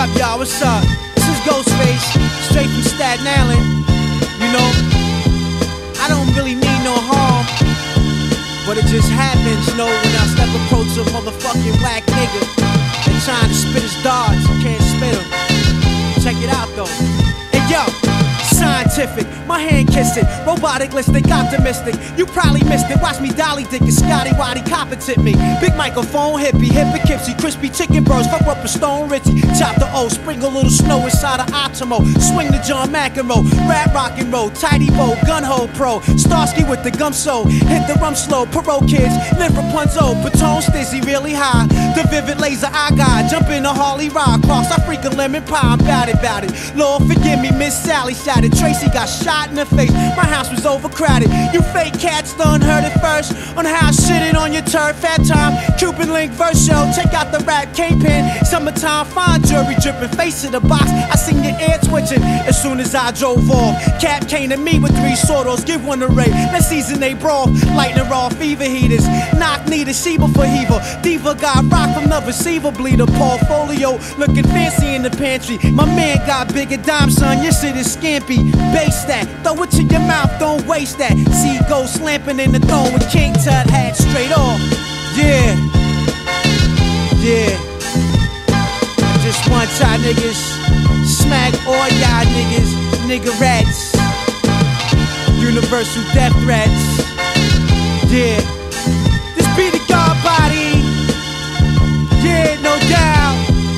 up, y'all? What's up? This is Ghostface, straight from Staten Island. You know, I don't really mean no harm, but it just happens, you know, when I step approach a motherfucking whack nigga and trying to spit his darts, I can't spit him. Check it out though. Hey yo, scientific, my hand kissing, robotic listic, optimistic. You probably missed it. Watch me dolly dick and Scotty Waddy competent me. Big microphone, hippie, Poughkeepsie, crispy chicken burst, fuck up a stone Richie. Chop the O, sprinkle a little snow inside of Optimo. Swing the John McEnroe, rap rock and roll, tidy bow, gun hole pro. Starsky with the gum so, hit the rum slow. Parole kids, live Rapunzel, Patone stizzy really high. The vivid laser I got, jump in a Harley ride, cross. I freak a lemon pie, I'm bout it. Lord forgive me, Miss Sally shot it. Tracy got shot in the face, my house was overcrowded. You fake cats done heard it first on how I shitted on your turf. Fat time, Cuban link verse show. Check out the rap K-Pen. Summertime fine jury dripping, face of the box. I seen your ear twitching as soon as I drove off. Cap came to me with 3 swordos, give one to Ray. Let's season they broth, lightning raw fever heaters. Knock need a Sheba for Heaver. Diva got rock from the receiver bleeder. Portfolio looking fancy in the pantry. My man got bigger dime, son, your shit is scampy. Base that, throw it to your mouth, don't waste that. See ghost slamping in the throne with King Tut hat straight off. Yeah, yeah. I just want y'all niggas smack all y'all niggas, nigga rats. Universal death threats. Yeah, this be the God body. Yeah, no doubt.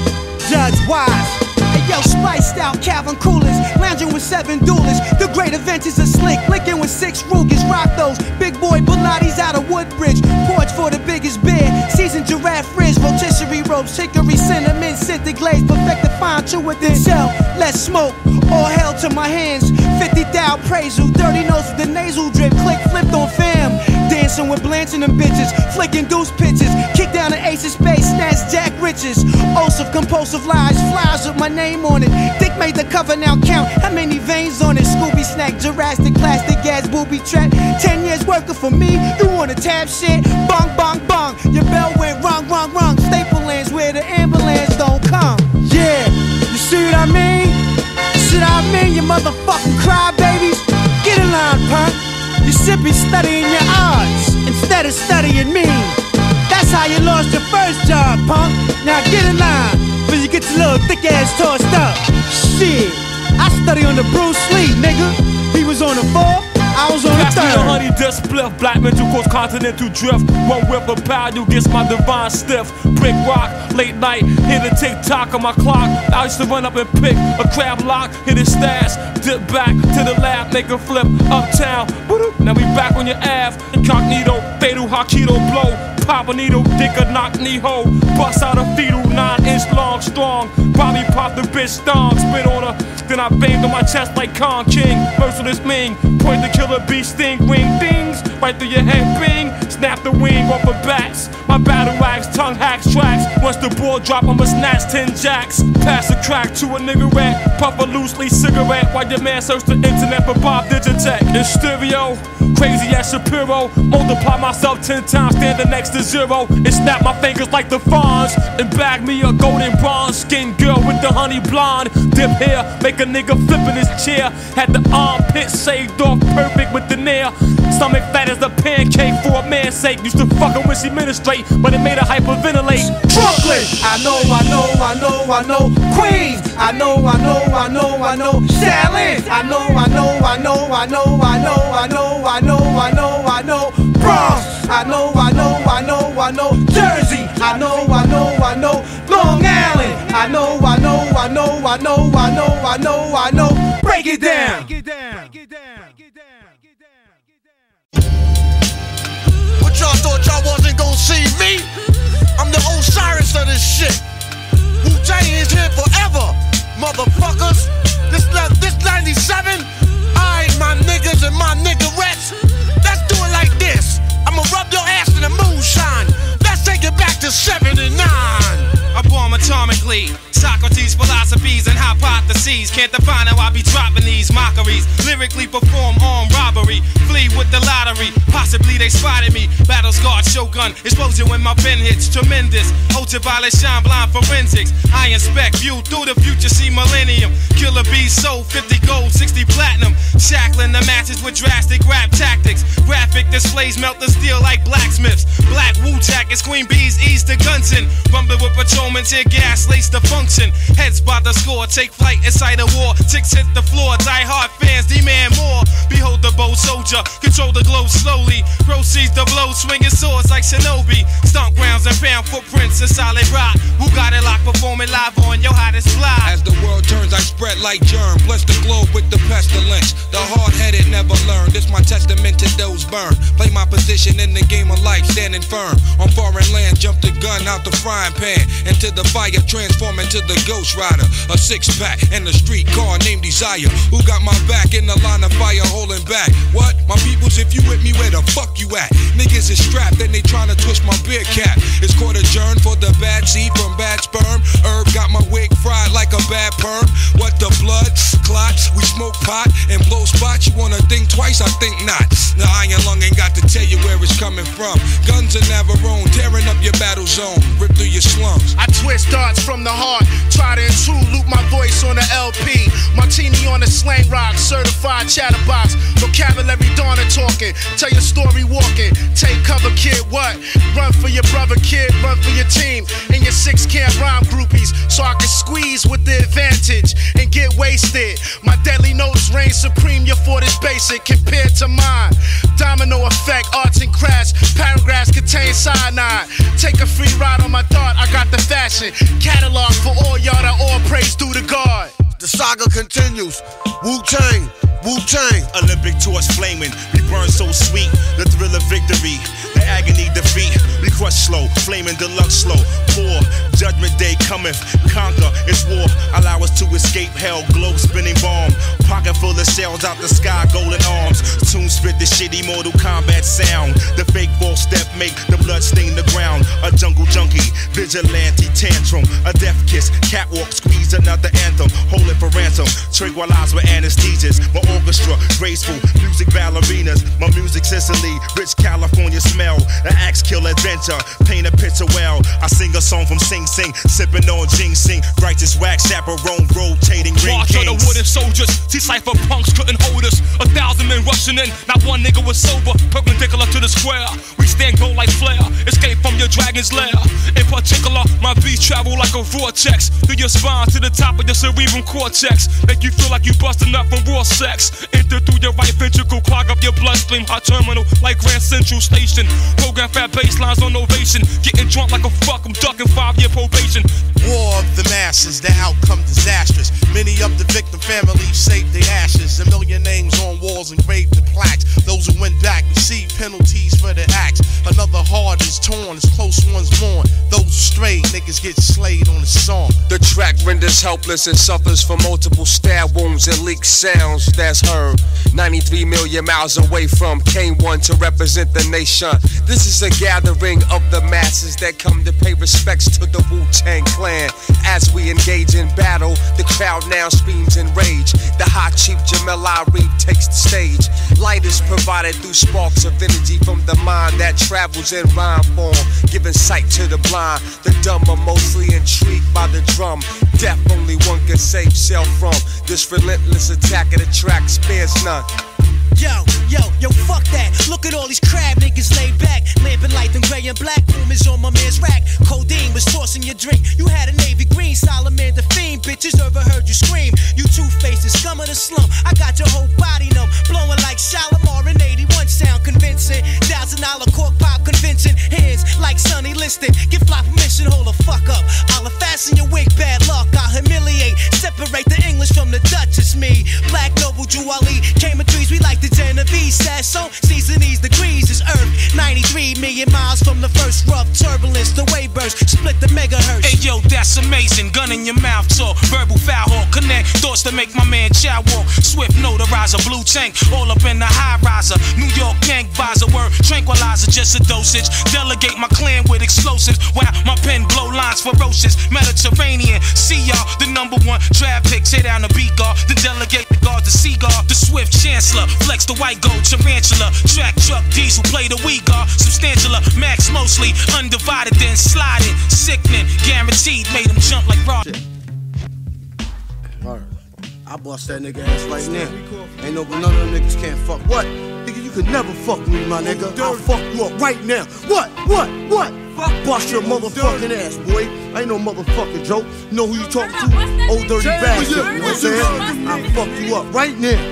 Judge Wise. Yo, spiced out Calvin Coolers, lounging with 7 duelists. The great adventures are slick, licking with 6 Rugers. Rock those big boy Pilates out of Woodbridge. Porch for the biggest beer, seasoned giraffe frizz, rotisserie ropes, hickory cinnamon, scented glaze, perfect the fine true within shell. Let's smoke, all hell to my hands. 50 thou praise you, dirty nose with the nasal drip, click flipped on fam. Dancing with blanching them bitches, flicking deuce pitches, kick down the ace of space, snatch Jack Riches. Oaths of compulsive lies, flies with my name on it. Dick made the cover, now count how many veins on it. Scooby snack, Jurassic, plastic gas, booby trap. 10 years working for me, you wanna tap shit? Bong, bong, bong, your bell went wrong, wrong, wrong. Staple lands where the ambulance don't come. Yeah, you see what I mean? See what I mean, you motherfucking crybabies? Get in line, punk. You should be studying your odds instead of studying me. That's how you lost your first job, punk. Now get in line before you get your little thick ass tossed up. Shit, I study on the Bruce Lee, nigga. He was on the 4, I was on the 3rd. Pass me the honey dust spliff, black mental cause continental drift. One whip of power, you gets my divine stiff. Brick rock, late night, hit a tick tock on my clock. I used to run up and pick a crab lock, hit his stash, dip back to the lab, make a flip uptown. Now we back on your Ave, incognito, fatal Hakido blow. Pop a needle, dick a knock knee hole. Bust out a fetal, 9-inch long, strong. Bobby popped the bitch stung, spit on her. Then I banged on my chest like Kong King. Merciless Ming, point the killer bee sting, wing dings. Right through your head, bing. Snap the wing off of bats. My battle wax, tongue hacks tracks. Once the ball drop, I'ma snatch 10 jacks. Pass a crack to a nigga rat. Puff a loosely cigarette while your man search the internet for Bob Digitech. In stereo, crazy as Shapiro. Multiply myself 10 times, standing next to 0. And snap my fingers like the Fonz. And bag me a golden bronze skin girl with the honey blonde. Dip hair, make a nigga flip in his chair. Had the armpit shaved off perfect with the nair. Stomach fat as a pancake for a man's sake. Used to fuck her when she ministrate, but it made her hyperventilate. Brooklyn, I know, I know, I know, I know. Queens, I know, I know, I know, I know. Shaolin, I know, I know, I know, I know, I know, I know, I know, I know, I know. Bronx, I know, I know, I know, I know. Jersey, I know, I know, I know. Long Island, I know, I know, I know, I know, I know, I know, I know. Break it down. What y'all thought y'all wasn't gonna see me? I'm the Osiris of this shit. Wu-Tang is here forever, motherfuckers. This 97, I, my niggas and my niggerettes. Let's do it like this. I'ma rub your ass in the moonshine. Let's take it back to 79. I bomb atomically, Socrates, philosophies, and hypotheses. Can't define how I be dropping these mockeries. Lyrically perform armed robbery. Flee with the lottery. Possibly they spotted me. Battle scarred shogun. Explosion when my pen hits. Tremendous. Ultraviolet shine blind forensics. I inspect, view through the future, see millennium. Killer bees sold 50 gold, 60 platinum. Shackling the masses with drastic rap tactics. Graphic displays melt the steel like blacksmiths. Black Wu-Tang is Queen Bees, ease the Gunson. Rumbling with patrolmen, tear gas, lace the function. Heads by the score, take flight inside a war. Ticks hit the floor, die hard fans demand more. Behold the bold soldier, control the globe slowly. Proceeds the blow, swinging swords like Shinobi. Stomp grounds and pound footprints in solid rock. Who got it locked, performing live on your hottest fly. As the world turns, I spread like germ. Bless the globe with the pestilence. The hard-headed never learn. This my testament to those burned. Play my position in the game of life, standing firm. On foreign land, jump the gun out the frying pan. Into the fire, transform into the Ghost Rider. A six-pack and a street car named Desire. Who got my back in the line of fire holding back? What? My peoples, if you with me, where the fuck you at? Niggas is strapped and they tryna twist my beer cap. It's court adjourned for the bad seed from bad sperm. Herb got my wig fried like a bad perm. What the blood? Clots, we smoke pot and blow spots. You wanna think twice? I think not. The iron lung ain't got to tell you where it's coming from. Guns in Navarone, tearing up your battle zone. Rip through your slums. I twist darts from the heart. Try to intrude, loop my voice on the LP. Martini on the slang rock, certified chatterbox. Vocabulary Donna talking. Tell your story walking. Take cover, kid, what? Run for your brother, kid. Run for your team. And your 6 can't rhyme groupies. So I can squeeze with the advantage and get wasted. My deadly notes reign supreme. Your fort is basic compared to mine. Domino effect, arts and crafts. Paragraphs contain cyanide. Take a free ride on my thought. I got the fashion catalog for all y'all that all praise due to God. The saga continues. Wu-Tang, Wu-Tang. Olympic torch flaming, we burn so sweet. The thrill of victory, the agony defeat. We crush slow, flaming deluxe slow. Poor, judgment day cometh, conquer, it's war. Allow us to escape hell, globe spinning bomb. Pocket full of shells out the sky, golden arms. Tune spit the shitty Mortal Kombat sound. The fake false step make the blood stain the ground. A jungle junkie, vigilante tantrum. A death kiss, catwalk squeeze another anthem. Hold it for ransom, tranquilize with anesthesias. My orchestra, graceful, music ballerinas. My music Sicily, rich California smell. An axe kill adventure, paint a picture well. I sing a song from Sing Sing, sipping on ginseng. Righteous wax chaperone, rotating ring March of the kings. wooden soldiers, see cypher punks couldn't hold us. 1,000 men rushing in, not one nigga was sober. Perpendicular to the square, we stand gold like flare. Escape from your dragon's lair. In particular, my beats travel like a vortex through your spine to the top of your cerebral cortex. Make you feel like you busting up from raw sex. Enter through your right ventricle, clog up your bloodstream. Hot terminal like Grand Central Station. Program fat baselines on ovation. Getting drunk like a fuck, I'm ducking 5-year probation. War of the masses, the outcome disastrous. Many of the victim families saved their ashes. A million names on walls engraved in plaques. Those who went back receive penalties for their acts. Another heart is torn as close ones mourn. Those strayed niggas get slayed on the song. The track renders helpless and suffers from multiple stab wounds and leaked sounds that's heard 93 million miles away from K1 to represent the nation. This is a gathering of the masses that come to pay respects to the Wu-Tang Clan. As we engage in battle, the crowd now screams in rage. The hot chief Jamel Arif takes the stage. Light is provided through sparks of energy from the mind that travels in rhyme form, giving sight to the blind. The dumb are mostly intrigued by the drum. Death only one can save self from. This relentless attack of the track spares none. Yo, fuck that. Look at all these crab niggas laid back. Lamping light and gray and black. Boom is on my man's rack. Codeine was tossing your drink. You had a navy green. Solomon the fiend. Bitches overheard you scream. You two-faced, the scum of the slum. I got your whole body numb. Blowing like Shalimar in 81 sound convincing. $1,000 cork pop convincing. Hands like Sonny Liston. Give fly permission, hold the fuck up. I'll fasten your wig, bad luck. I'll humiliate. Separate the English from the Dutch. It's me. Black Noble Juwali. Came in threes. We like the Genovese. Says so. Season these degrees is Earth. 93 million miles from the first rough turbulence. The wave burst. Split the megahertz. Hey yo, that's amazing. Gun in your mouth talk. Verbal foul hawk. Connect thoughts to make my man chow walk. Swift notarizer. Blue tank. All up in the high riser. New York gang visor. Word tranquilizer. Just a dosage. Delegate my clan with explosives. While my pen blow lines That's ferocious, Mediterranean. See y'all, the #1 draft pick. Tear down the beat guard, the delegate, the guard, the seagull, the swift chancellor. Flex the white gold tarantula. Track truck diesel, play the weak guard. Substantialer, max mostly. Undivided, then sliding. Sickening, guaranteed. Made him jump like rock. Alright, I bust that nigga ass right now. Ain't no, none of them niggas can't fuck. What? Nigga, you could never fuck me, my nigga. I'll fuck you up right now. What? Fuck bust your motherfucking ass, boy. I ain't no motherfucking joke. You know who you talking to? Old dirty bastard. You know what I'm saying? I'll fuck you up right now.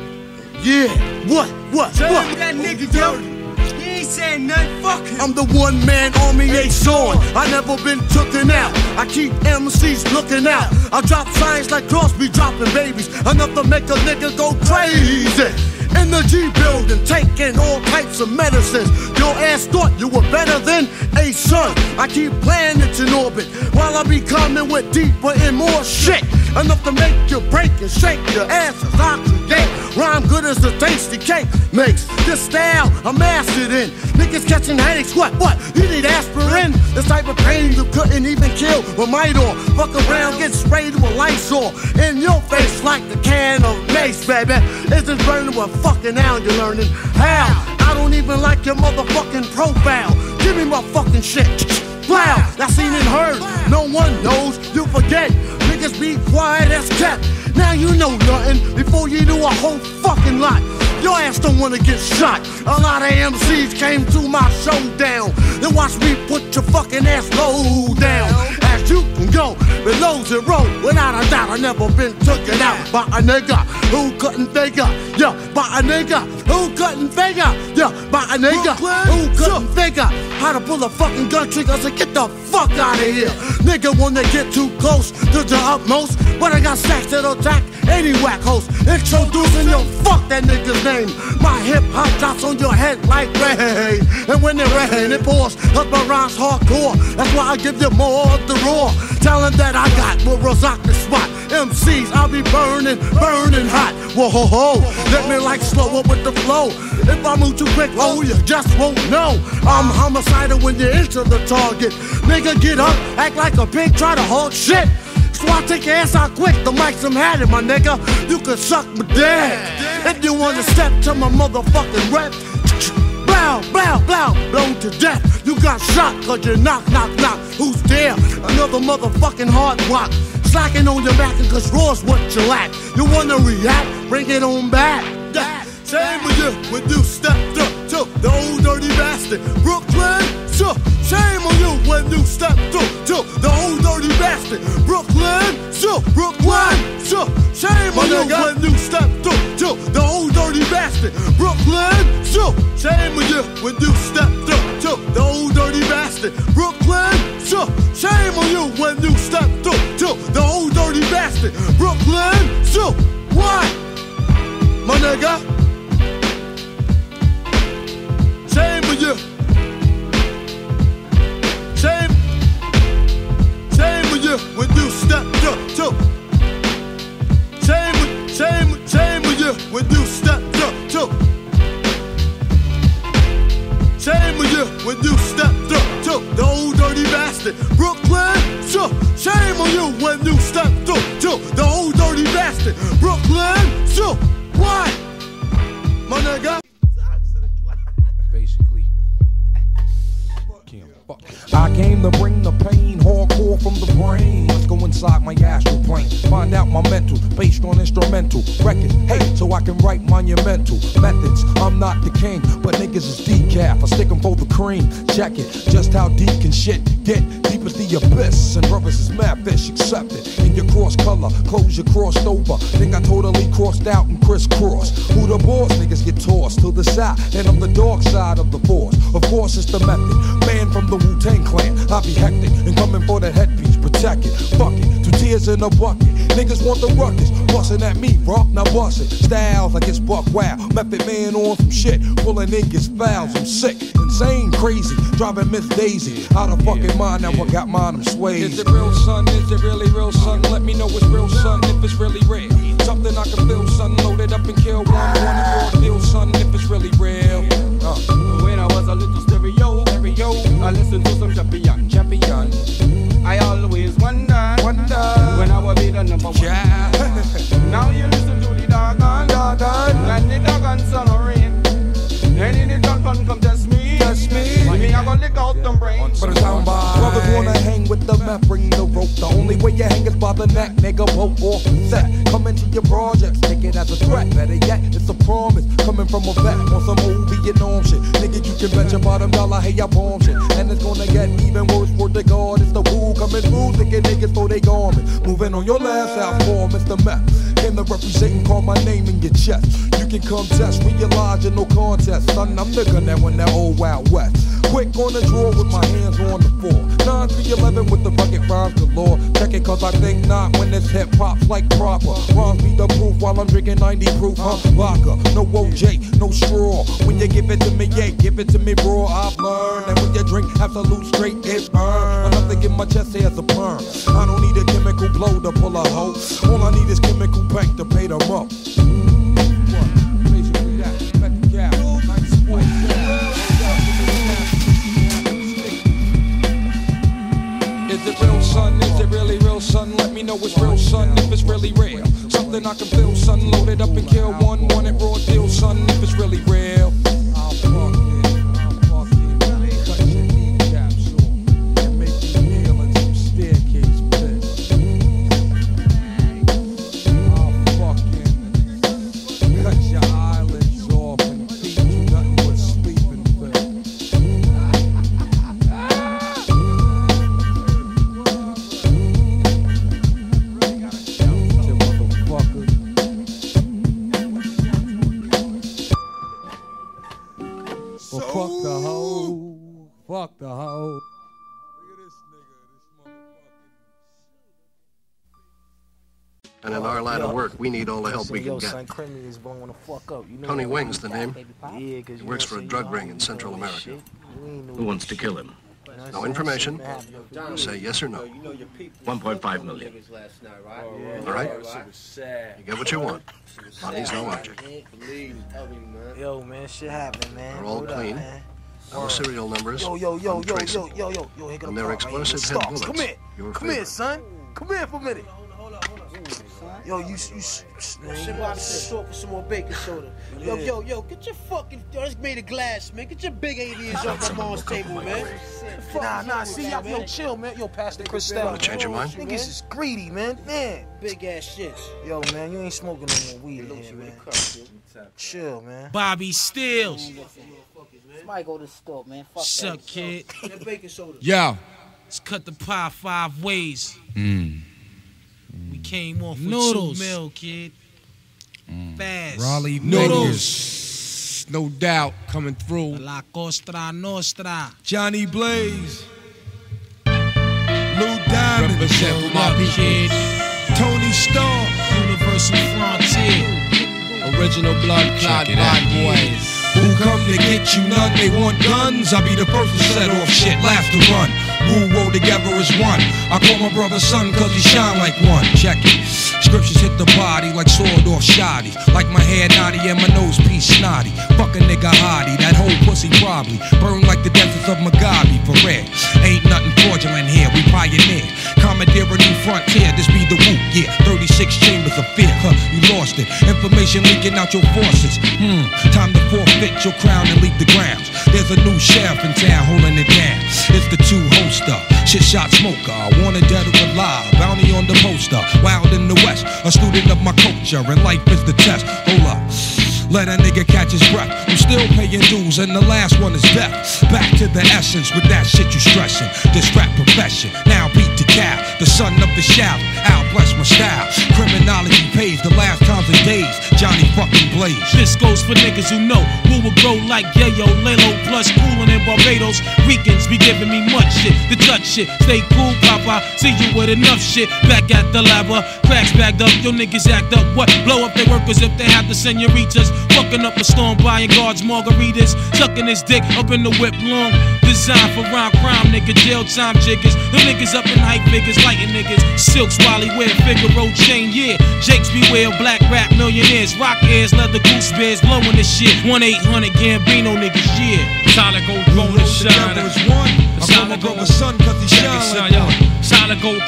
Yeah. What? That nigga dirty. He ain't saying nothing, fuck him. I'm the one-man army, ain't showing. I never been tooken out. I keep MCs looking out. I drop signs like Crosby dropping babies. Enough to make a nigga go crazy. In the G building, taking all types of medicines. Your ass thought you were better than a son. I keep planets in orbit while I be coming with deeper and more shit. Enough to make you break and shake your ass as I create. Rhyme good as the tasty cake makes. This style I'm mastered in. Niggas catching headaches, what? You need aspirin? This type of pain you couldn't even kill with might on. Fuck around, get sprayed with Lysol in your face like the can of mace, baby. It's just burning with fucking now you're learning how. I don't even like your motherfucking profile. Give me my fucking shit. Wow, that's seen and heard. No one knows, you forget. Niggas be quiet as cat. Now you know nothing before you do a whole fucking lot. Your ass don't wanna get shot. A lot of MCs came to my showdown. Then watch me put your fucking ass low down. As you can go below 0. Without a doubt, I never been taken out by a nigga who couldn't figure. Yeah, by a nigga who couldn't figure. Yeah, by a nigga who couldn't figure how to pull a fucking gun trigger. I said, get the fuck out of here. Nigga wanna get too close to the utmost, but I got stacks that'll attack any whack host. Introducing your fuck that nigga's name. My hip-hop drops on your head like rain. And when it rain, it pours. Cause my rhymes hardcore. That's why I give you more of the raw talent that I got will rock the spot. MCs, I'll be burning hot. Whoa, ho, ho. Let me like slow up with the flow. If I move too quick, oh, you just won't know. I'm homicidal when you enter the target. Nigga, get up, act like a pig, try to hog shit. So I take your ass out quick, the mic's I'm had it, my nigga. You can suck my dick. If you wanna step to my motherfucking rep, blow, blow, blow, blown to death. You got shot cause you knock. Who's there? Another motherfucking hard rock. Slacking on your back cause raw's what you lack. You wanna react? Bring it on back. Shame with you when you stepped up to the old dirty bastard. Brooklyn, so shame on you when you stepped up to the old dirty bastard. Brooklyn, so shame on you when you stepped up to the old dirty bastard. Brooklyn, so shame on you when you stepped up to the old dirty bastard. Brooklyn, so shame on you when you stepped up to the old dirty bastard. Brooklyn, so what, my nigga? Shame on you. Shame on you when you stepped up to. Shame on you when you stepped up to. Shame on you when you stepped up to the old dirty bastard. Brooklyn, so shame on you when you stepped up to the old dirty bastard. Brooklyn, so what, my nigga? I came to bring the pain, hardcore from the brain. Let's go inside my astral plane, find out my mental, based on instrumental records. Hey, so I can write monumental methods. I'm not the king, but niggas is decaf. I stick 'em for the cream. Check it, just how deep can shit get? Deep as the abyss, and brothers is mad fish, accept it. In your cross color, clothes you crossed over. Think I totally crossed out and crisscross. Who the boss? Niggas get tossed to the side, and I'm the dark side of the force. Of course it's the method, man from the Wu-Tang clan. I be hectic and coming for that headpiece, protect it. Fuck it, 2 tears in a bucket. Niggas want the ruckus, bustin' at me, bro. Now bust it. Styles like it's buck wow. Method man on some shit, pulling niggas fouls. I'm sick, insane, crazy, driving Miss Daisy out of fucking mind. Now I got mine, I'm swayed. Is it real, son? Is it really real, son? Let me know it's real, son. If it's really real, something I can feel, son. Load it up and kill one. Want it for a deal, son. If it's really real. When I was a little stereo, I listened to some champion. I them brains. But it's down by. Brothers wanna hang with the meth, bring the rope. The only way you hang is by the neck, nigga. Vote off the set. Come into your projects, take it as a threat. Better yet, it's a promise. Coming from a vet on some old Vietnam shit. Nigga, you can bet your bottom dollar, hey, I bomb shit. And it's gonna get even worse for the God. It's the Wu coming through, thinking niggas throw they garment. Moving on your last out for Mr. Meth. Came to represent and call my name in your chest. You can come test, realize you're no contest. Son, I'm the gun that won that old Wild West. Quick on the draw with my hands on the floor. 9 to 11 with the rugged rhymes galore. Check it cause I think not when this hip hop's like proper. Rhymes be the proof while I'm drinking 90 proof, huh? Vodka, no OJ, no straw. When you give it to me, yeah, give it to me raw. I've learned that when you drink absolute straight, it burn. Enough to get my chest hair as a perm. I don't need a chemical blow to pull a hoe. All I need is chemical bank to pay them up. Basically that, bet the gap. Is it real, son? Is it really real, son? Let me know it's real, son, if it's really real. Something I can feel, son. Load it up and kill one. Want it raw deal, son, if it's really real. I'll fuck it, cut your kneecaps off and make you kneel in some staircase pits. I'll fucking cut your eyelids off and feed you nothing but sleeping pills. Well, fuck the hoe. Fuck the hoe. Look at this nigga, this motherfucking. And in our line of work, we need all the help we can get. Tony Wing's the name. He works for a drug ring in Central America. Who wants to kill him? No information. Say yes or no. 1.5 million. All right? You get what you want. Money's no object. Yo, man, shit happened, man. They're all clean. No serial numbers. Yo, and they're explosive head bullets. Come here. Come here, son. Come here for a minute. Yo, you man, about to talk for some more baking soda. Yo, get your fucking, yo, that's made of glass, man. Get your big aliens off my mom's table, man. Nah, see, yo, chill, man. Yo, Pastor Cristal. Want to change your mind? Niggas is greedy, man. Big ass shits. Yo, man, you ain't smoking no more weed in here, man. Chill, man. Bobby Stills. Somebody go to the store, man. Fuck Suck, kid. That baking soda. Yo. Let's cut the pie 5 ways. We came off with Noodles. 2 mil, kid. Fast. Raleigh noodles. No doubt coming through. La Costa Nostra. Johnny Blaze. Lou Diamond. Represent for my kid. Tony Stark. Universal Frontier. Original blood clot bad boys. Who come to get you none? They want guns. I'll be the first to set off shit, last to run. Wu roll together as one. I call my brother son cause he shine like one. Check it. Scriptures hit the body like sword off shoddy. Like my hair naughty and my nose piece snotty. Fuck a nigga hottie, that whole pussy probably burn like the deserts of Mugabe, for real. Ain't nothing fraudulent here, we pioneer. Commandeer a new frontier, this be the Wu, yeah. 36 chambers of fear, you lost it. Information leaking out your forces. Time to forfeit your crown and leave the grounds. There's a new sheriff in town holding it down. It's the 2 holster, shit shot smoker. Wanted dead or alive, bounty on the poster. Wild in the West, a student of my culture, and life is the test. Hold up. Let a nigga catch his breath. I'm still paying dues, and the last one is death. Back to the essence with that shit you stressin'. This rap profession, now beat the cow. The son of the shout, I'll bless my style. Criminology pays the last times and days. Johnny fucking Blaze. This goes for niggas who know who will go like Yayo, Lalo, plus coolin' in Barbados. Ricans be giving me much shit, the Dutch shit. Stay cool, Papa, see you with enough shit. Back at the lava, cracks bagged up, your niggas act up. What? Blow up their workers if they have the senoritas. Fucking up a storm, buying guards, margaritas. Sucking his dick up in the whip long. Designed for rhyme crime, nigga, jail time jiggers. The niggas up in hype figures, lighting niggas. Silks, Wally, wear Figaro chain, yeah. Jakes beware, black rap millionaires. Rock ears, leather goose bears, blowing this shit. 1-800 Gambino niggas, yeah. Solid gold bone and shine. I call my brother son cause he shine like one. Solid gold crown and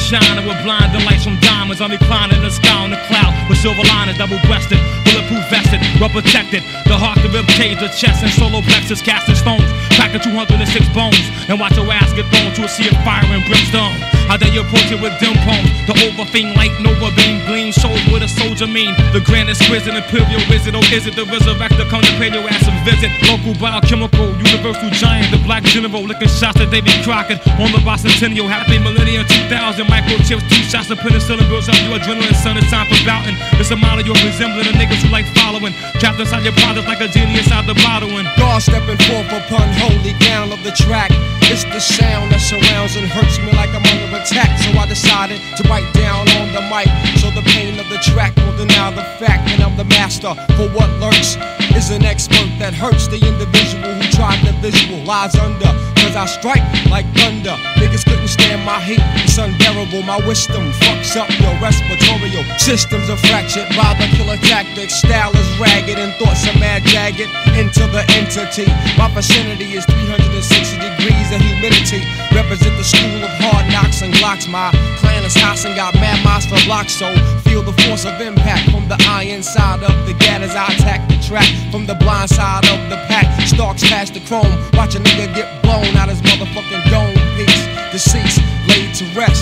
shining with blinding lights from diamonds. I'm reclining in the sky on the cloud with silver liners, double-breasted, bulletproof vested, well protected. The heart, the rib cage, the chest, and solo plexus, casting stones, packing 206 bones, and watch your ass get thrown to a sea of fire and brimstone. How dare you approach it with dim poems? The overthink light, nova beam, gleam, shows what a soldier mean. The grand exquisite, imperial wizard, oh is it the resurrector? Come to pay your ass a visit. Local biochemical, universal giant, the black general, licking shots at David Crockett. On the bicentennial, happy millennium 2000, microchips, 2 shots of penicillin builds up your adrenaline, son, it's time for bouting. It's a model you're resembling, the niggas who like following. Trapped inside your product like a genie inside the bottle. And God stepping forth upon holy ground of the track. It's the sound that surrounds and hurts me like I'm under attack. So I decided to bite down on the mic, so the pain of the track will deny the fact that I'm the master. For what lurks is an expert that hurts the individual who tried the visual. Lies under, cause I strike like thunder. Niggas couldn't stand my heat, it's unbearable. My wisdom fucks up your respiratory systems are fractured by the killer tactics. Style is ragged and thoughts are mad jagged into the entity. My vicinity is 360 degrees of humidity. Represent the school of hard knocks and glocks. My clan is house and got mad miles for blocks. So feel the force of impact from the iron side of the gat as I attack the track. From the blind side of the pack, stalks past the chrome. Watch a nigga get blown out his motherfucking dome piece. Deceased, laid to rest.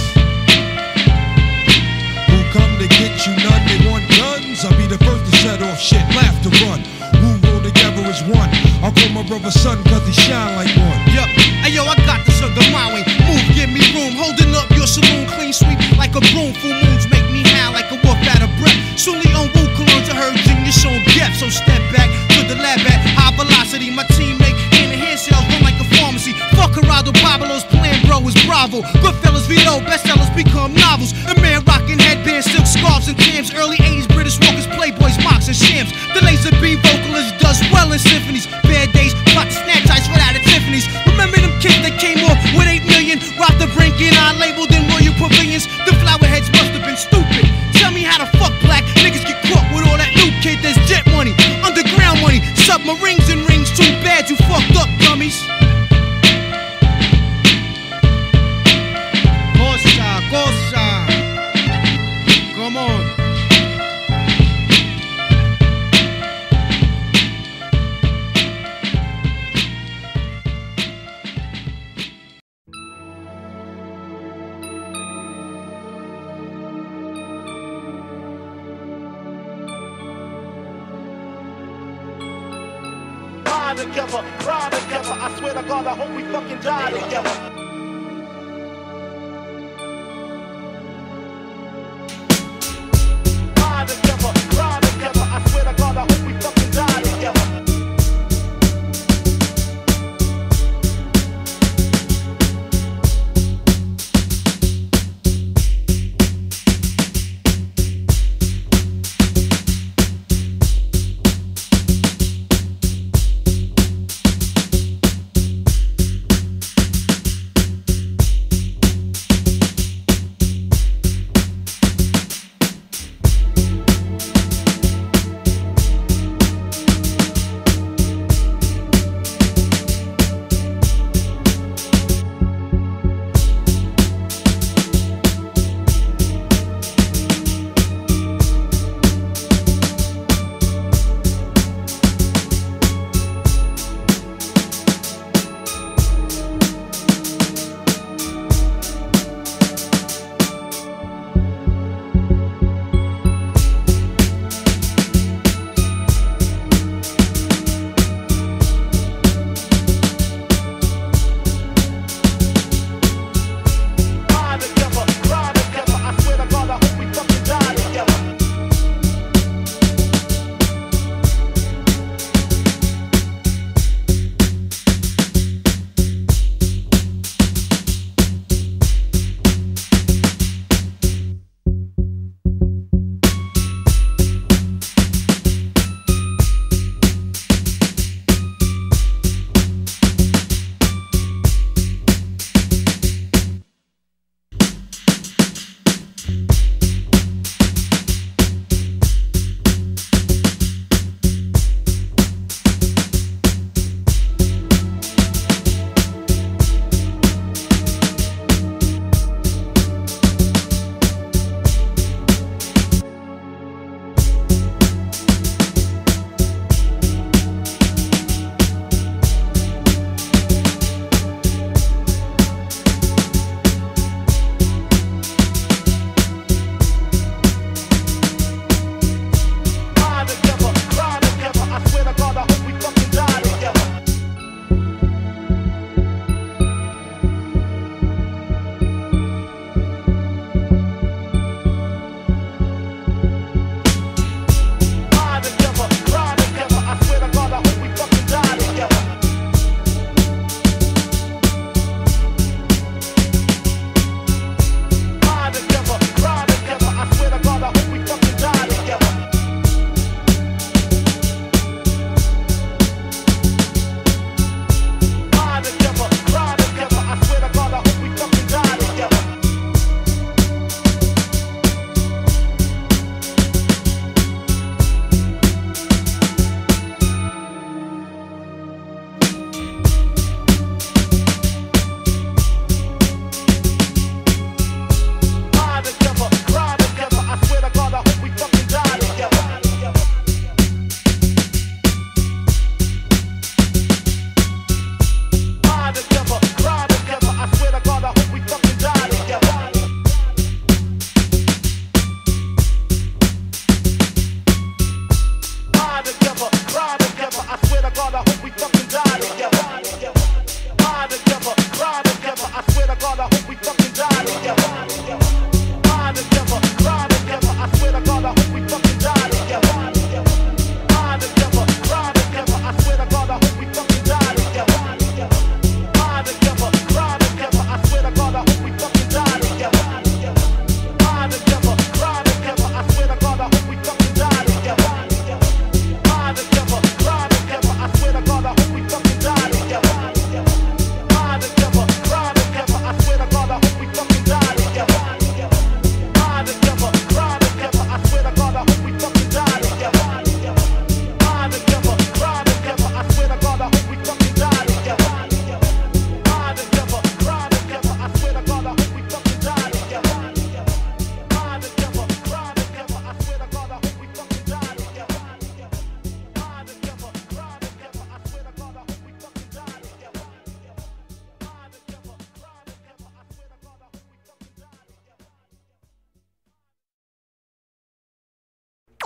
Who come to get you? None, they want guns. I'll be the first to set off shit, laugh to run. Who roll together as one? I'll call my brother son cause he shine like one. Yup, hey yo, I got the sugar my way. Move, give me room, holding up your saloon, clean sweep like a broom. Full moons make me howl like a wolf out of breath. Soonly on Wu colognes, I heard genius on depth. So step back to the lab at high velocity. My teammate hand-to-hand sales run like a pharmacy. Fuck Geraldo Pablo's plan, bro, is Bravo. Goodfellas Vito, bestsellers become novels. A man rocking headbands, silk scarves and tams. Early 80s British walkers, playboys, mocks and shams. The laser beam vocalist does well in symphonies. Bad days, plot to snatch ice right out of Tiffany's. Remember them kids that came off with 8 million? Rock the brink and I labeled in royal pavilions. The flower heads must have been stupid. Tell me how the fuck black niggas get caught with all that new kid. There's jet money, underground money, submarines and rings. Too bad you fucked up, dummies. Cosa, come on. Ride together, I swear to God, I hope we fucking die together. Ride together, I swear to God, I hope we fucking die together.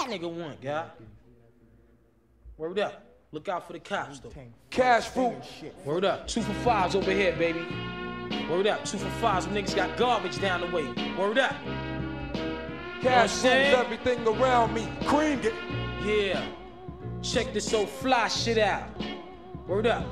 nigga want, guy? Word up. Look out for the cops, though. Cash fruit. Word up. 2 for 5s over here, baby. Word up. 2 for 5s. Some niggas got garbage down the way. Word up. Cash fruit's everything around me. Cream it. Yeah. Check this old fly shit out. Word up.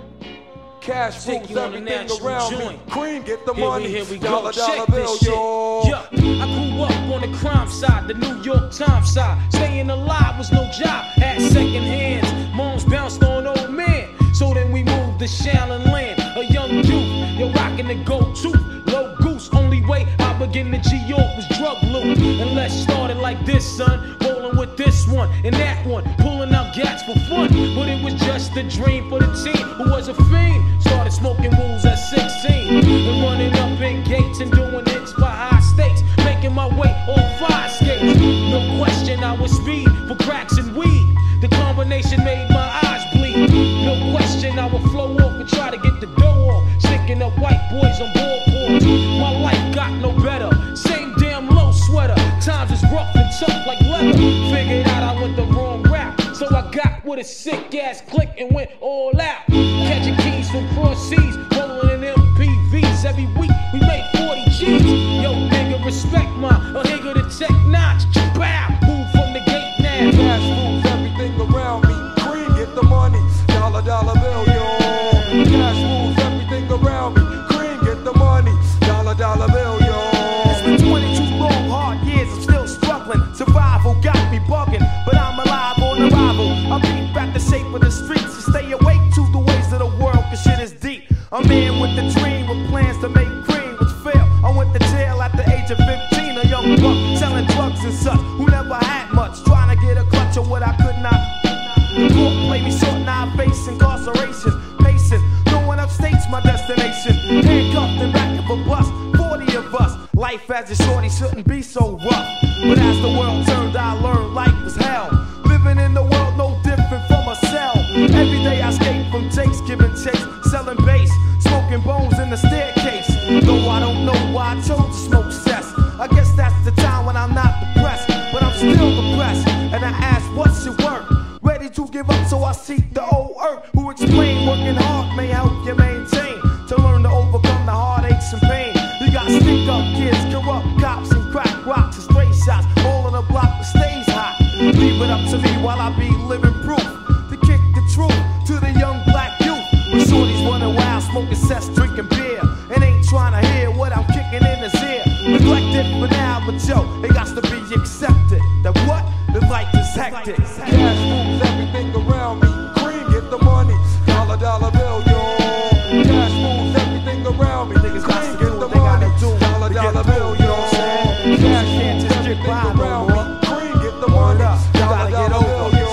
Cash fruit's everything around me. Cream, get the money. Here we dollar, go. dollar Check bill, this shit. yo. Yeah. I grew up on the crime side, the New York Times side. Staying alive was no job. Had second hands. Moms bounced on old men. So then we moved to Shaolin Land. A young youth, you're rocking the gold tooth. Low goose, only way I begin to G-York was drug loot. And let's start it like this, son. Rolling with this one and that one. Pulling out gats for fun. But it was just a dream for the teen who was a fiend. Started smoking wools at 16. And running up in gates and doing hits for high stakes. Making my way on 5 skates. No question I was speed for cracks and weed. The combination made my eyes bleed. No question I would flow off and try to get the dough off. Sticking up white boys on board ports. My life got no better. Same damn low sweater. Times is rough and tough like leather. Figured out I went the wrong route. So I got with a sick ass click and went all out. Catching keys from cross seas. Rolling in MPVs. Every week we made 40 G's. Yo, nigga, respect my a nigga to tech notch. Bow. Move from the gate now. Cash fruit's everything around me. Cream, get the money. Dollar, dollar bill, yo. Cash fruit's everything around me. Cream, get the money. Dollar, dollar bill, yo. It's been 22 long, hard years. I'm still struggling. Survival got me bugging, but I'm alive on arrival. I beat back the shape of the streets and stay awake to the ways of the world, cause shit is deep. A man with a dream with plans to make cream, which failed. I went to jail at the age of 15, a young buck selling drugs and such, who never had much, trying to get a clutch of what I could not. The court played me short, now I face incarceration. Pacing, going upstate's my destination. Handcuffed in back of a bus, 40 of us. Life as a shorty shouldn't be so rough. But as the world turned, I learned life was hell. Living in the world no different from a cell. Every day I escape from Jake's, giving chase, selling bass, smoking bones in the staircase. Though I don't know why I chose to smoke cess. I guess that's the time when I'm not depressed, but I'm still depressed. And I ask, what's your work? Ready to give up, so I seek the old earth who explain working hard may help you maintain. To learn to overcome the heartaches and pain. You got stick up kids, corrupt cops, and crack rocks and stray shots. All in a block that stays hot. Leave it up to me while I be living proof. To kick the truth to the young black youth. With shorties running wild, smoking cess, drinking beer. And ain't trying to hear what I'm kicking in his ear. Neglected for now, but yo, it got to be accepted. That what? The life is hectic. Cash fruit's everything around me. Cream, get the money. Dollar, dollar bill, yo. Cash fruit's everything around me. Cream, get the money. Dollar, dollar bill, yo. Cash fruit's everything around me. Cream, get the money. Dollar, dollar bill, yo.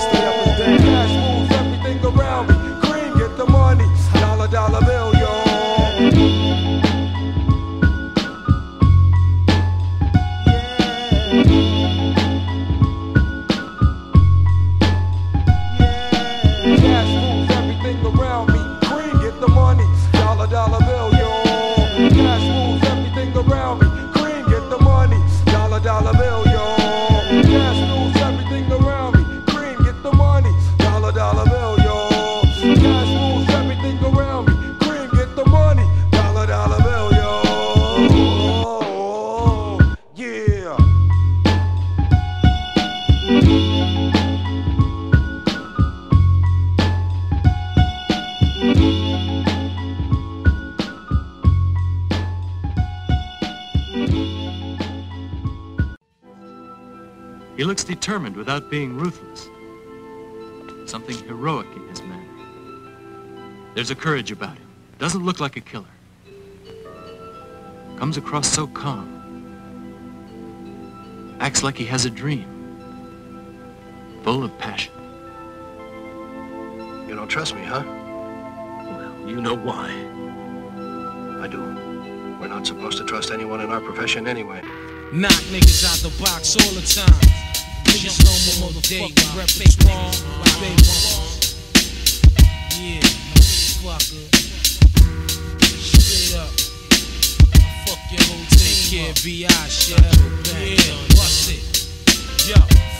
Cash fruit's everything around me. Cream, get the money. Dollar, dollar bill, yo. Dollar bill, yo. Cash rules everything around me. Cream, get the money. Dollar, dollar bill, yo. Cash rules everything around me. Cream, get the money. Dollar, dollar bill, yo. Cash rules everything around me. Cream, get the money. Dollar, dollar bill, yo. Yeah. He looks determined without being ruthless. Something heroic in his manner. There's a courage about him. Doesn't look like a killer. Comes across so calm. Acts like he has a dream. Full of passion. You don't trust me, huh? Well, you know why. I do. We're not supposed to trust anyone in our profession anyway. Knock niggas out the box all the time. Niggas know more day repertoire. Yeah, motherfucker. Straight up. Fuck your whole take care, B.I. shit. Yeah, bust it. Yo,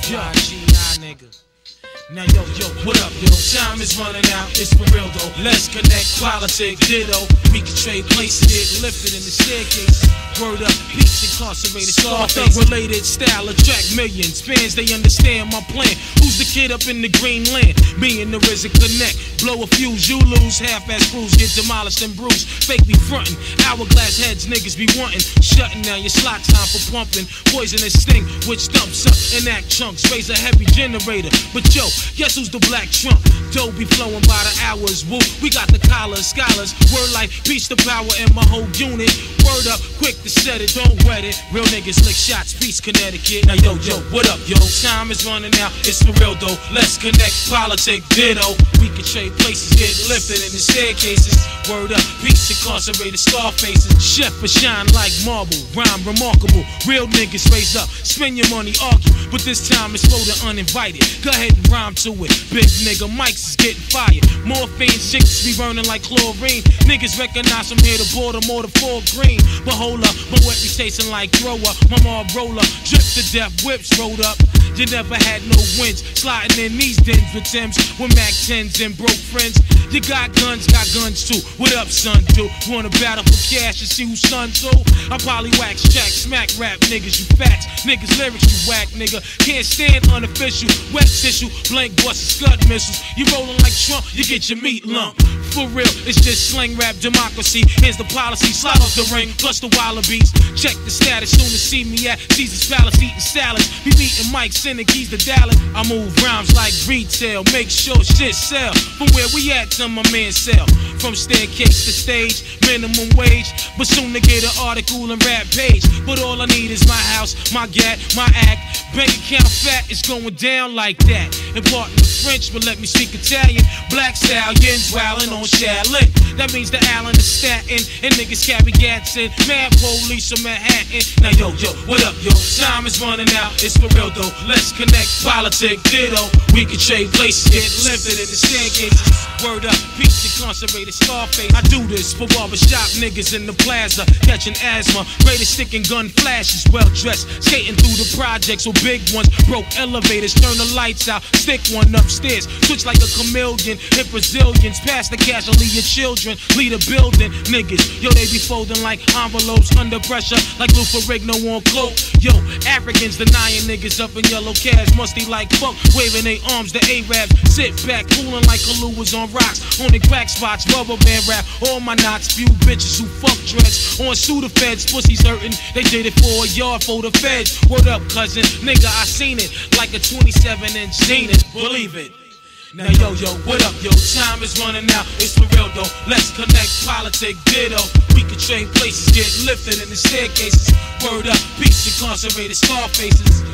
Fly G.I. nigga. Now yo, what up, yo? Time is running out, it's for real though. Let's connect, politics, ditto. We can trade places, get lifted in the staircase. Word up, peace incarcerated, Scarface related style attract millions. Fans, they understand my plan. Who's the kid up in the green land? Me and the RZA connect. Blow a fuse, you lose. Half-ass crews get demolished and bruised. Fake be frontin', hourglass heads niggas be wantin'. Shutting down your slot time for pumping. Poisonous sting, which dumps up and act chunks. Raise a heavy generator. But yo, guess who's the black trump? Dough be flowing by the hours. Woo, we got the collars, scholars. Word like peace to power and my whole unit. Word up, quick to set it, don't wet it. Real niggas lick shots, peace Connecticut. Now yo, what up, yo? Time is running out, it's for real though. Let's connect, politics, ditto. We can trade places, get lifted in the staircases. Word up, peace incarcerated, Scarfaces. Chef for shine like marble, rhyme remarkable. Real niggas raised up, spend your money, argue. But this time it's for the uninvited. Go ahead and rhyme to it. Big nigga mics is getting fired. Morphine chicks be burning like chlorine. Niggas recognize from here to Baltimore to Fort Green. But hold up, my wet be tasting like thrower. My mom roller, drip to death, whips rolled up. You never had no wins, sliding in these dens with Timbs, with Mac 10s and broke friends. You got guns too. What up, son, dude? Wanna battle for cash and see who's son's who? I polywax, track, smack rap niggas, you fats. Niggas lyrics, you whack, nigga. Can't stand unofficial, wet tissue, blank busts, scud missiles. You rolling like Trump, you get your meat lump. For real, it's just slang rap democracy. Here's the policy, slide off the ring, plus the wallabies. Check the status, soon to see me at Caesar's Palace eating salads. Be meeting Mike, sending keys to Dallas. I move rhymes like retail, make sure shit sell. From where we at to my man sell. From staircase to stage, minimum wage. But soon to get an article and rap page. But all I need is my house, my gat, my act. Bank account fat, it's going down like that. Important with French, but let me speak Italian. Black stallions wildin' on Shaolin. That means the Allen is Staten. And niggas carry gats in. Mad police from Manhattan. Now yo, what up, yo? Time is running out, it's for real though. Let's connect, politics, ditto. We can trade places, get lifted in the staircases. Word up, peace incarcerated, Scarface. I do this for barbershop niggas in the plaza, catching asthma. Greatest stick and gun flashes, well dressed, skating through the projects with big ones. Broke elevators, turn the lights out, stick one upstairs. Switch like a chameleon, hit Brazilians. Pass the cash, I'll leave your children. Lead a building, niggas. Yo, they be folding like envelopes under pressure, like Lou Ferrigno on cloak. Yo, Africans denying niggas up in yellow cabs, musty like fuck, waving their arms. The Arabs sit back, cooling like Kaluas on rocks. On the crack spots, rubber band rap. All my knots, few bitches who fuck dreads. On Sudafeds, pussies hurting. They did it for a yard for the feds. Word up, cousin, nigga, I seen it like a 27-inch Zenith. Believe it. Now yo, what up, yo? Time is running out, it's for real though. Let's connect, politics, ditto. We can trade places, get lifted in the staircases. Word up, peace incarcerated, Scarfaces.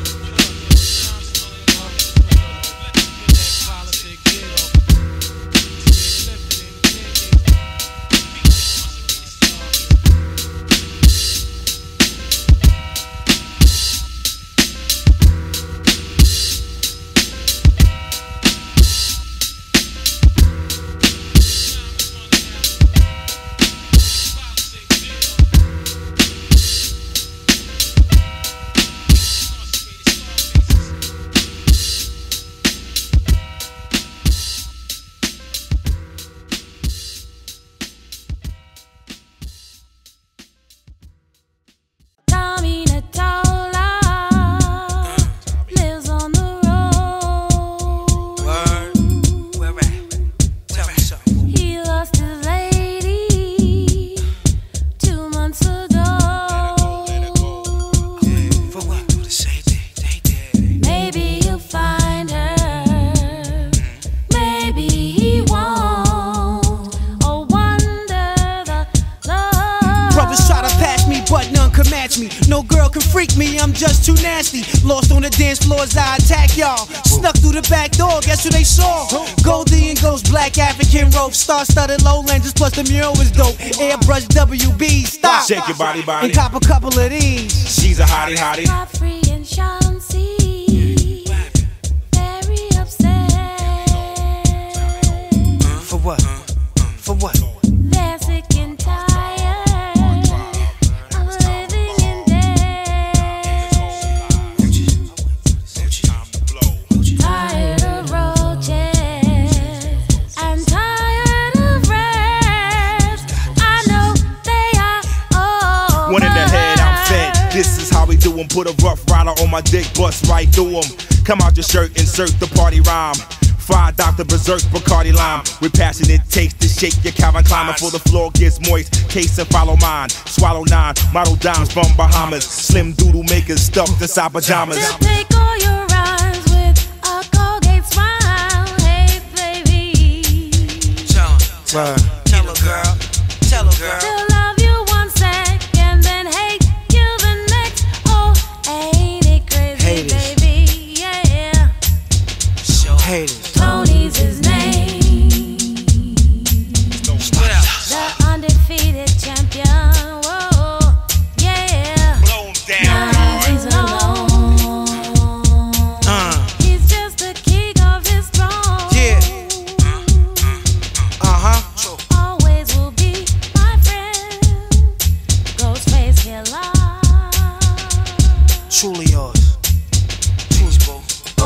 No girl can freak me, I'm just too nasty. Lost on the dance floors, I attack y'all. Snuck through the back door, guess who they saw? Goldie and Ghost, black African rope. Star-studded low lenses, plus the mural was dope. Airbrush WB, stop. Shake your body. And cop a couple of these. She's a hottie. Free and Chauncey, very upset. For what? For what? They're sick and tired of living in debt. him. Put a rough rider on my dick, bust right through him. Come out your shirt, insert the party rhyme. Fried Dr. Berserk, Bacardi Lime. With passionate taste to shake your Calvin Klein before the floor gets moist. Case and follow mine. Swallow 9, model dimes from Bahamas. Slim doodle makers stuffed inside pajamas. To take all your rhymes with a Colgate smile. Hey, baby. Tell her, girl. Tell her, girl. To love you one second, then hate you the next. Oh, ain't it crazy, baby? Yeah. Haters. Tony's his name. The undefeated champion. Whoa, yeah. Blow him down. Now he's alone. He's just the king of his throne. Yeah. Always will be my friend. Ghostface Killah. Truly yours. Choose, boo.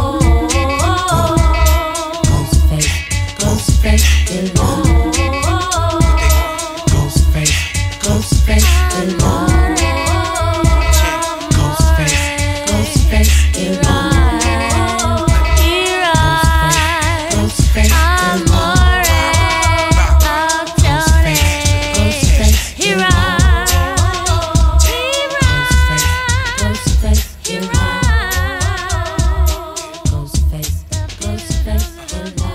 Ghostface Killah. Ghostface Killah. Ghostface Killah. He rides. I'm alright. I'm Tony. He rides. He rides. He rides. Ghostface Killah.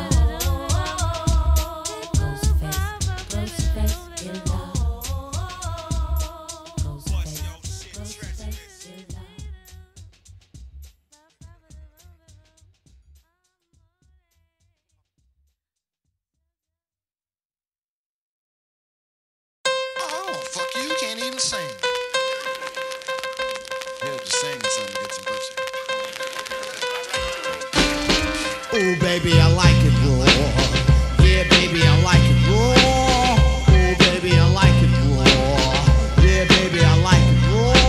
Oh, fuck you can't even sing. Yeah, just sing something to get some pussy. Oh, baby, I like it raw. Yeah, baby, I like it raw. Oh, baby, I like it raw. Yeah, baby, I like it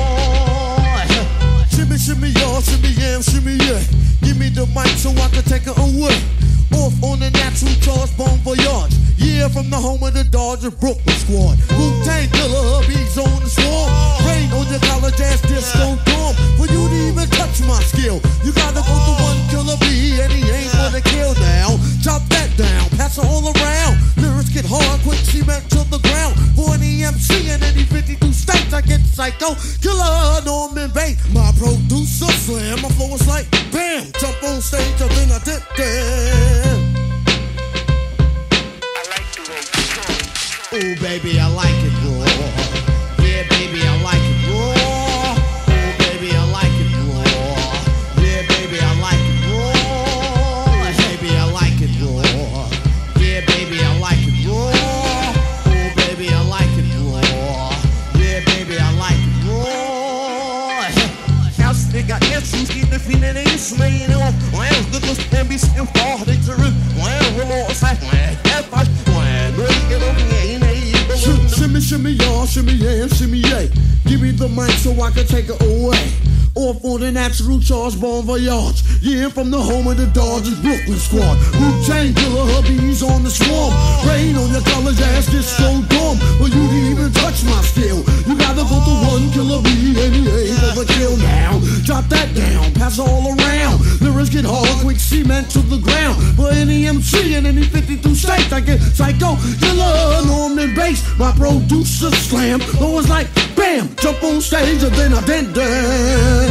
raw. Shimmy, shimmy, y'all, shimmy, yeah, shimmy, yeah. Give me the mic so I can take it away. Off on the natural charge, bon voyage. Yeah, from the home of the Dodger Brooklyn squad. Wu-Tang Killer, hubby's on the swarm. Rain on your college ass disco dorm. For you to even touch my skill, you gotta go to one killer B, and he ain't gonna kill now. Chop that down, pass it all around. Lyrics get hard, quick cement to the ground. For any MC in any 52 states, I get psycho. Killer, Norman Bates, my producer slam. My flow is like bam, jump on stage, and then I did that. Oh, baby, I like it raw. Yeah, baby, I like it raw. Oh, baby, I like it raw. Yeah, baby, I like it raw. Baby, I like it raw. Yeah, baby, I like it raw. Oh, baby, I like it raw. Yeah, baby, I like it raw. House nigga, issues, get the feeling they slaying off. Well, good looks can be still far. They turn. Well, remorse, I shimmy, shimmy, y'all, shimmy, yeah, shimmy, yeah. Give me the mic so I can take it away. Off on the natural charge, bon voyage. Yeah, from the home of the Dodgers Brooklyn squad. Wu-Tang Killer, hubby's on the swarm. Rain on your college ass, disco dorm. Well, you didn't even touch my skill. You gotta go to one killer B, and he ain't gonna kill now. Drop that down, pass it all around. Lyrics get hard, quick cement to the ground. For any MC in any 52 states, I get psycho. Killer, Norman Bates, my producer slam. Though it's like bam, jump on stage, and then I did that.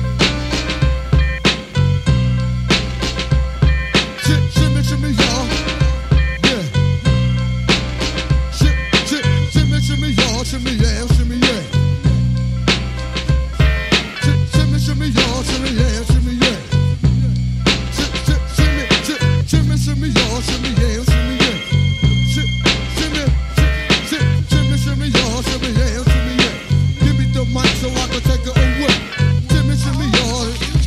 Shimmy, shimmy, y'all. Yeah. Shimmy, shimmy, y'all. Shimmy, yeah, shimmy, yeah. Shimmy, shimmy, y'all. Shimmy, yeah, shimmy, yeah. Shimmy, shimmy, y'all. Shimmy, yeah, shimmy, yeah. Shimmy, y'all. Shimmy, yeah, shimmy, yeah. Give me the mic so I can take it away. Shimmy, y'all.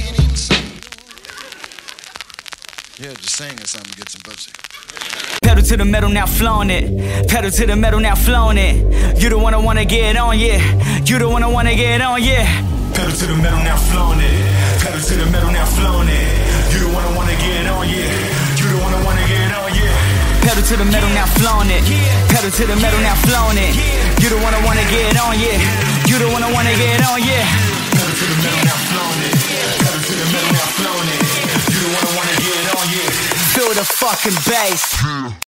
Yeah, just sing or something to get some pussy. Pedal to the metal, now flowing it. Pedal to the metal, now flowing it. You the one I wanna get on, yeah. You the one I wanna get on, yeah. Pedal to the metal, now flowing it. Pedal to the metal, now flowing it. You the one I wanna get on, yeah. You the one I wanna get on, yeah. Pedal to the metal, now flowing it. Pedal to the metal, now flowing it. You the one I wanna get on, yeah. You the one I wanna get on, yeah. Pedal to the metal, now the fucking bass.